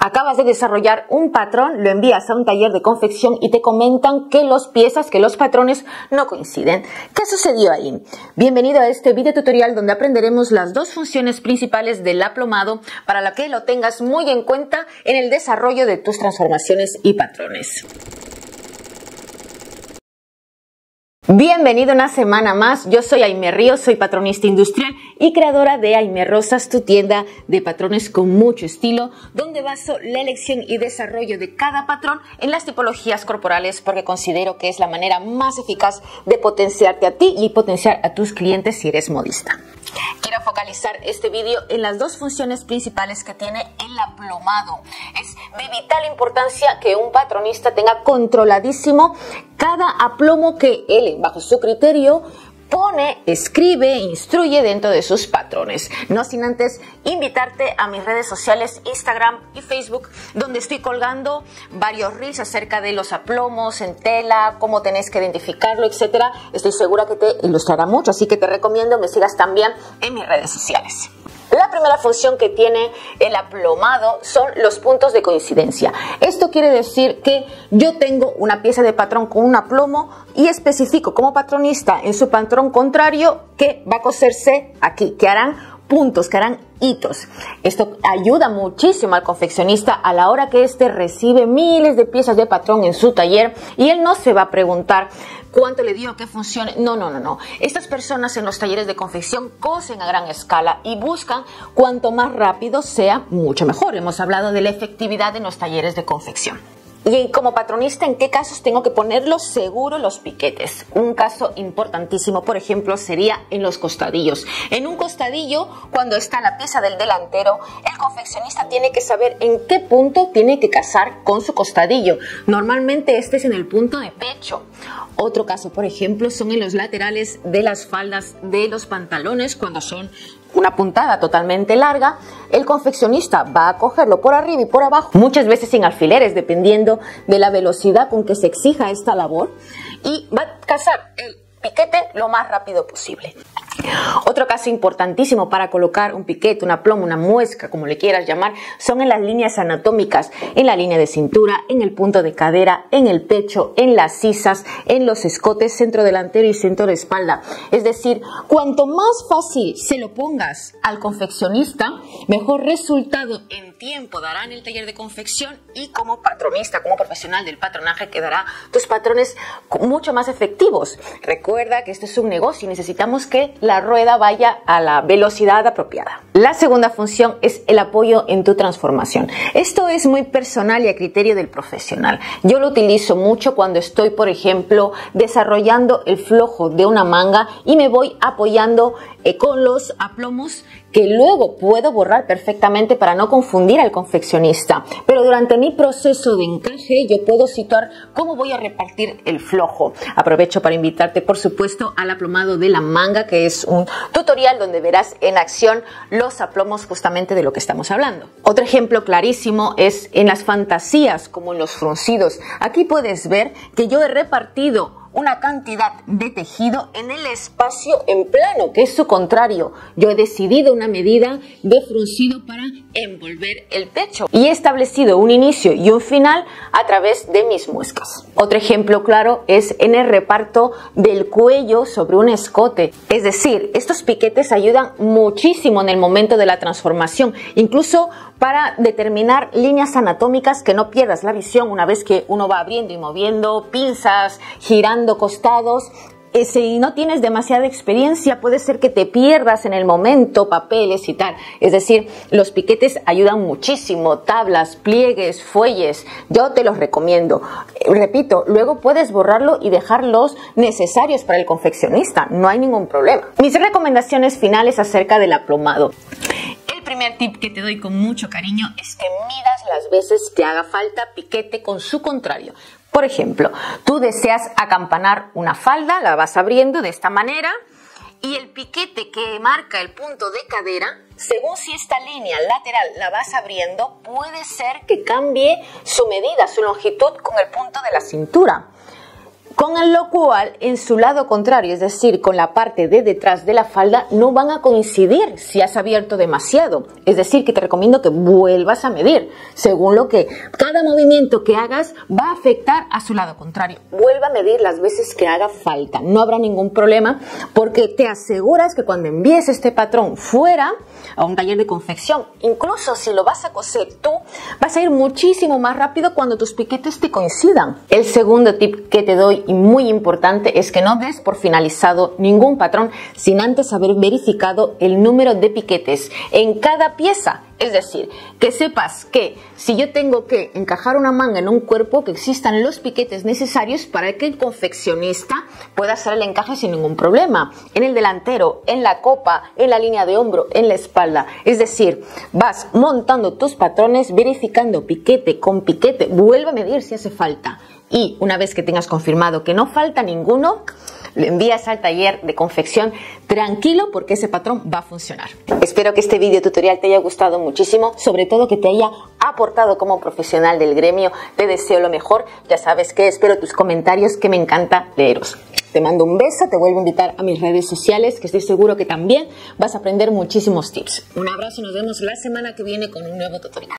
Acabas de desarrollar un patrón, lo envías a un taller de confección y te comentan que los patrones no coinciden. ¿Qué sucedió ahí? Bienvenido a este video tutorial donde aprenderemos las dos funciones principales del aplomado para que lo tengas muy en cuenta en el desarrollo de tus transformaciones y patrones. Bienvenido una semana más, yo soy Aimee Ríos, soy patronista industrial y creadora de Aimee Rosas, tu tienda de patrones con mucho estilo, donde baso la elección y desarrollo de cada patrón en las tipologías corporales porque considero que es la manera más eficaz de potenciarte a ti y potenciar a tus clientes si eres modista. Quiero focalizar este vídeo en las dos funciones principales que tiene el aplomado. Es de vital importancia que un patronista tenga controladísimo cada aplomo que él, bajo su criterio, pone, escribe, instruye dentro de sus patrones. No sin antes invitarte a mis redes sociales Instagram y Facebook, donde estoy colgando varios reels acerca de los aplomos en tela, cómo tenés que identificarlo, etcétera. Estoy segura que te ilustrará mucho, así que te recomiendo me sigas también en mis redes sociales. La primera función que tiene el aplomado son los puntos de coincidencia. Esto quiere decir que yo tengo una pieza de patrón con un aplomo y especifico como patronista en su patrón contrario que va a coserse aquí, que harán puntos, que harán hitos. Esto ayuda muchísimo al confeccionista a la hora que éste recibe miles de piezas de patrón en su taller y él no se va a preguntar cuánto le dio, qué funcione. No. Estas personas en los talleres de confección cosen a gran escala y buscan cuanto más rápido sea mucho mejor. Hemos hablado de la efectividad en los talleres de confección. Y como patronista, ¿en qué casos tengo que ponerlos seguro los piquetes? Un caso importantísimo, por ejemplo, sería en los costadillos. En un costadillo, cuando está la pieza del delantero, el confeccionista tiene que saber en qué punto tiene que casar con su costadillo. Normalmente este es en el punto de pecho. Otro caso, por ejemplo, son en los laterales de las faldas de los pantalones, cuando son una puntada totalmente larga, el confeccionista va a cogerlo por arriba y por abajo, muchas veces sin alfileres, dependiendo de la velocidad con que se exija esta labor, y va a casar el piquete lo más rápido posible. Otro caso importantísimo para colocar un piquete, un aplomo, una muesca, como le quieras llamar, son en las líneas anatómicas, en la línea de cintura, en el punto de cadera, en el pecho, en las sisas, en los escotes, centro delantero y centro de espalda. Es decir, cuanto más fácil se lo pongas al confeccionista, mejor resultado en tiempo dará en el taller de confección y como patronista, como profesional del patronaje, quedará tus patrones mucho más efectivos. Recuerda que esto es un negocio y necesitamos que la rueda vaya a la velocidad apropiada. La segunda función es el apoyo en tu transformación. Esto es muy personal y a criterio del profesional. Yo lo utilizo mucho cuando estoy, por ejemplo, desarrollando el flojo de una manga y me voy apoyando con los aplomos que luego puedo borrar perfectamente para no confundir al confeccionista. Pero durante mi proceso de encaje yo puedo situar cómo voy a repartir el flojo. Aprovecho para invitarte, por supuesto, al aplomado de la manga, que es un tutorial donde verás en acción los aplomos justamente de lo que estamos hablando. Otro ejemplo clarísimo es en las fantasías, como en los fruncidos. Aquí puedes ver que yo he repartido una cantidad de tejido en el espacio en plano, que es su contrario. Yo he decidido una medida de fruncido para envolver el pecho y he establecido un inicio y un final a través de mis muescas. Otro ejemplo claro es en el reparto del cuello sobre un escote. Es decir, estos piquetes ayudan muchísimo en el momento de la transformación, incluso para determinar líneas anatómicas, que no pierdas la visión una vez que uno va abriendo y moviendo pinzas, girando costados. Si no tienes demasiada experiencia, puede ser que te pierdas en el momento papeles y tal. Es decir, los piquetes ayudan muchísimo, tablas, pliegues, fuelles, yo te los recomiendo. Repito, luego puedes borrarlo y dejar los necesarios para el confeccionista, no hay ningún problema. Mis recomendaciones finales acerca del aplomado. El primer tip que te doy con mucho cariño es que midas las veces que haga falta piquete con su contrario. Por ejemplo, tú deseas acampanar una falda, la vas abriendo de esta manera y el piquete que marca el punto de cadera, según si esta línea lateral la vas abriendo, puede ser que cambie su medida, su longitud con el punto de la cintura. Con lo cual, en su lado contrario, es decir, con la parte de detrás de la falda, no van a coincidir si has abierto demasiado. Es decir, que te recomiendo que vuelvas a medir, según lo que cada movimiento que hagas va a afectar a su lado contrario. Vuelva a medir las veces que haga falta, no habrá ningún problema, porque te aseguras que cuando envíes este patrón fuera a un taller de confección, incluso si lo vas a coser tú, vas a ir muchísimo más rápido cuando tus piquetes te coincidan. El segundo tip que te doy, y muy importante, es que no des por finalizado ningún patrón sin antes haber verificado el número de piquetes en cada pieza. Es decir, que sepas que si yo tengo que encajar una manga en un cuerpo, que existan los piquetes necesarios para que el confeccionista pueda hacer el encaje sin ningún problema. En el delantero, en la copa, en la línea de hombro, en la espalda. Es decir, vas montando tus patrones, verificando piquete con piquete, vuelve a medir si hace falta. Y una vez que tengas confirmado que no falta ninguno, lo envías al taller de confección tranquilo, porque ese patrón va a funcionar. Espero que este video tutorial te haya gustado muchísimo, sobre todo que te haya aportado como profesional del gremio. Te deseo lo mejor, ya sabes que espero tus comentarios, que me encanta leeros. Te mando un beso, te vuelvo a invitar a mis redes sociales, que estoy seguro que también vas a aprender muchísimos tips. Un abrazo y nos vemos la semana que viene con un nuevo tutorial.